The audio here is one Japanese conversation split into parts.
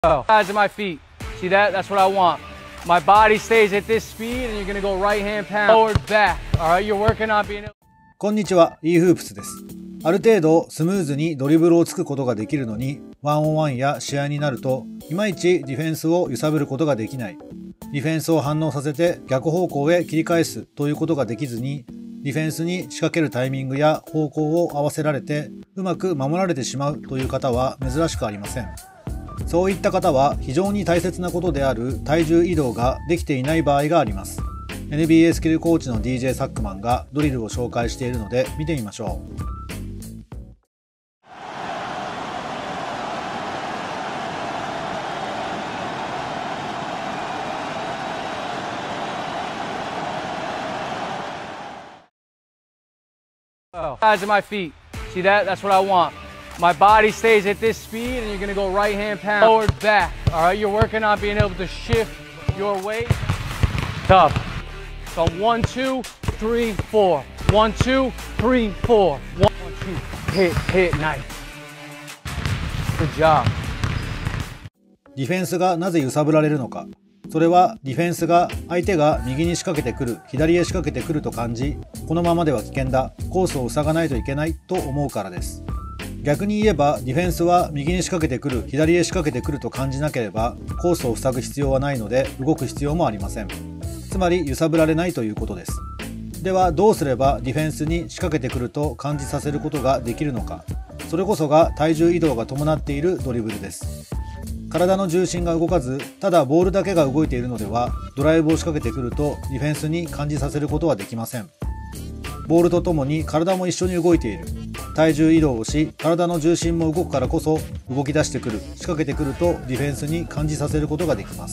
Sides of my feet. See that? That's what I want. My body stays at this speed and you're gonna go right hand pound, forward, back. Alright, you're working on being able. こんにちは、イーフープスです。ある程度スムーズにドリブルをつくことができるのに、ワンオンワンや試合になると、いまいちディフェンスを揺さぶることができない。ディフェンスを反応させて逆方向へ切り返すということができずに、ディフェンスに仕掛けるタイミングや方向を合わせられて、うまく守られてしまうという方は珍しくありません。そういった方は非常に大切なことである体重移動ができていない場合があります。NBA スキルコーチの DJ サックマンがドリルを紹介しているので見てみましょう。 Sides of my feet. See that? That's what I want. My body stays at this speed and you're gonna go right hand pound, forward, back. Alright, you're working on being able to shift your weight. Tough. So 1, 2, 3, 4. 1, 2, 3, 4. 1, 2. Hit, nice. Good job. ディフェンスがなぜ揺さぶられるのか。それはディフェンスが相手が右に仕掛けてくる、左へ仕掛けてくると感じ、このままでは危険だ、コースを塞がないといけないと思うからです。逆に言えばディフェンスは右に仕掛けてくる、左へ仕掛けてくると感じなければコースを塞ぐ必要はないので動く必要もありません。つまり揺さぶられないということです。ではどうすればディフェンスに仕掛けてくると感じさせることができるのか。それこそが体重移動が伴っているドリブルです。体の重心が動かず、ただボールだけが動いているのでは、ドライブを仕掛けてくるとディフェンスに感じさせることはできません。ボールとともに体も一緒に動いている。体重移動をし、体の重心も動くからこそ、動き出してくる、仕掛けてくるとディフェンスに感じさせることができます。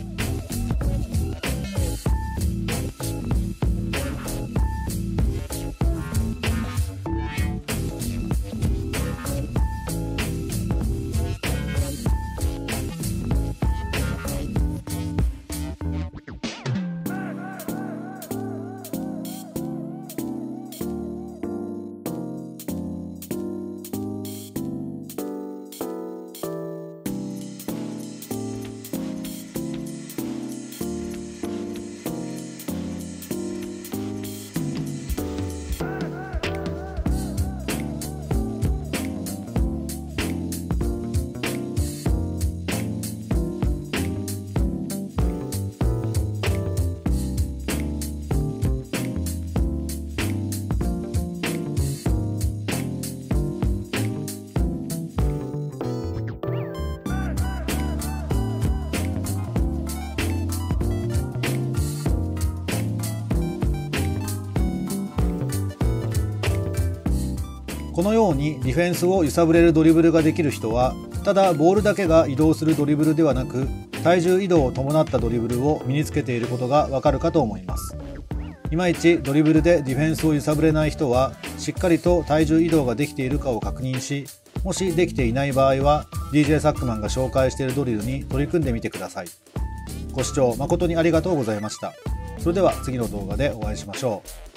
このようにディフェンスを揺さぶれるドリブルができる人は、ただボールだけが移動するドリブルではなく、体重移動を伴ったドリブルを身につけていることがわかるかと思います。いまいちドリブルでディフェンスを揺さぶれない人は、しっかりと体重移動ができているかを確認し、もしできていない場合は DJ サックマンが紹介しているドリルに取り組んでみてください。ご視聴誠にありがとうございました。それでは次の動画でお会いしましょう。